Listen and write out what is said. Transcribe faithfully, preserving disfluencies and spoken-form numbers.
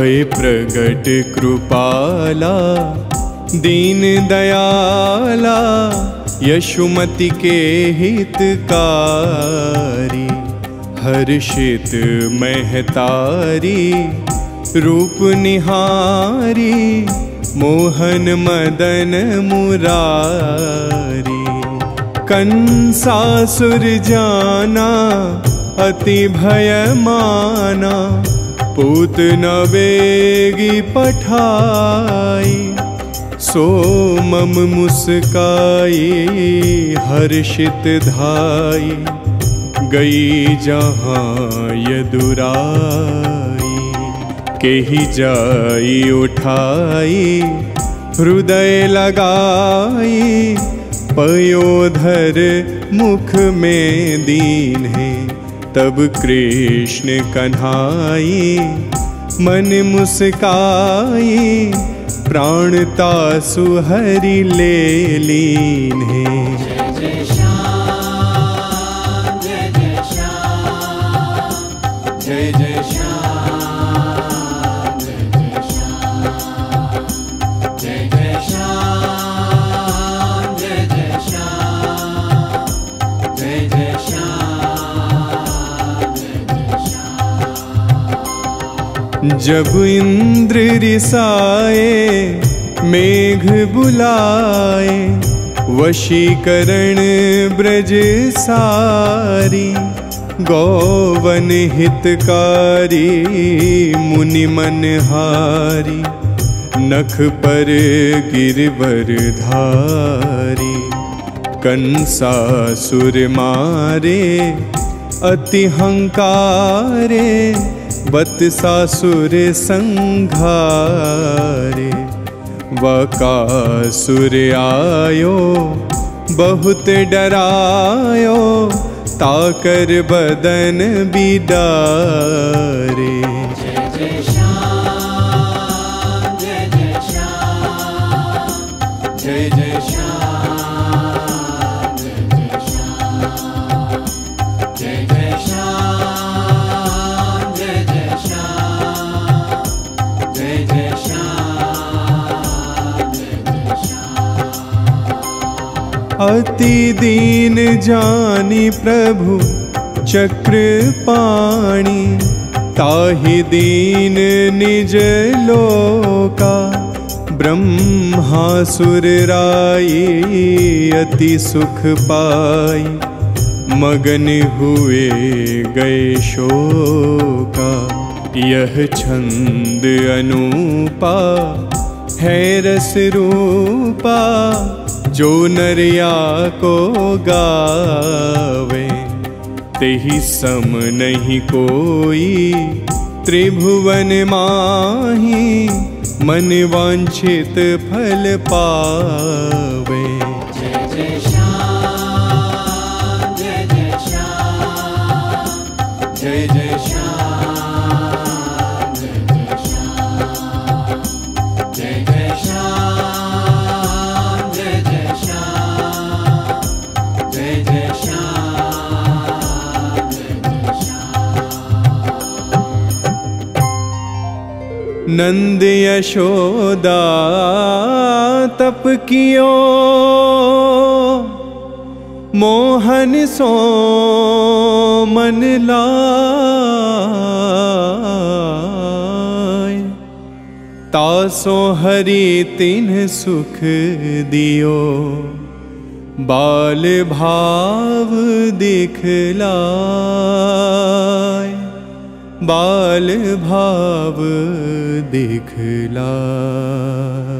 भय प्रगट कृपाला दीन दयाला यशुमति के हितकारी हर्षित महतारी रूप निहारी मोहन मदन मुरारी कंसासुर जाना अति भय माना पूत न बेगी पठाई सो मम मुस्काई हर्षित धाई गई जहाँ यदुराई केहि जाई उठाई हृदय लगाई पयोधर मुख में दीन है तब कृष्ण कन्हाई मन मुस्काई प्राणता सुहरि ले लीन है। जय श्याम जय जय श्याम जय जय श्याम जय जय श्याम जय जय श्याम जय जय श्याम जय जय श्याम जय जय श्याम। जब इंद्र रिसाए मेघ बुलाए वशीकरण ब्रज सारी गौवन हितकारी मुनि मनहारी नख पर गिरवर धारी कंसासुर मारे अति हंकारे बत्सासुर संघारे वकासुर आयो बहुत डरायो ताकर बदन बिदारे। जय जय श्याम जय जय श्याम जय जय श्याम जय जय श्याम जय जय श्याम जय जय श्याम जय जय श्याम जय जय श्याम। अति दीन जानी प्रभु चक्रपाणि ताहि दीन निज लोका ब्रह्मासुर राई अति सुख पाई मगन हुए गए शोका। यह छंद अनूपा है रस रूपा जो नरिया को गावे तेहि सम नहीं कोई त्रिभुवन माही मन वांछित फल पावे। जय जय श्याम जय जय श्याम जय जय श्याम जय जय श्याम जय जय श्याम जय जय श्याम जय जय श्याम जय जय श्याम। नंद यशोदा तप कियो मोहन सो मन लाय तासो हरि तिन्ह सुख दियो बाल भाव दिखलाय बाल भाव दिखलाय।